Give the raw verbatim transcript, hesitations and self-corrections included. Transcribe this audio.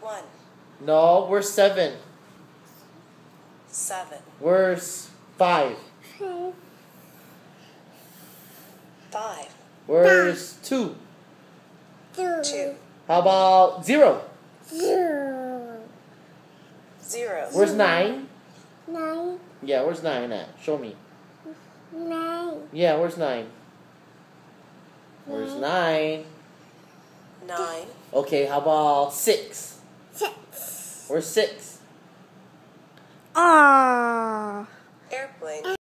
One. No, where's seven? Seven. Where's five? Five. Where's two? Two. How about zero? Zero. Where's nine? Nine. Yeah, where's nine at? Show me. Nine. Yeah, where's nine? Where's nine? Nine. Okay, how about six? Six. Where's six? Ah. Airplane.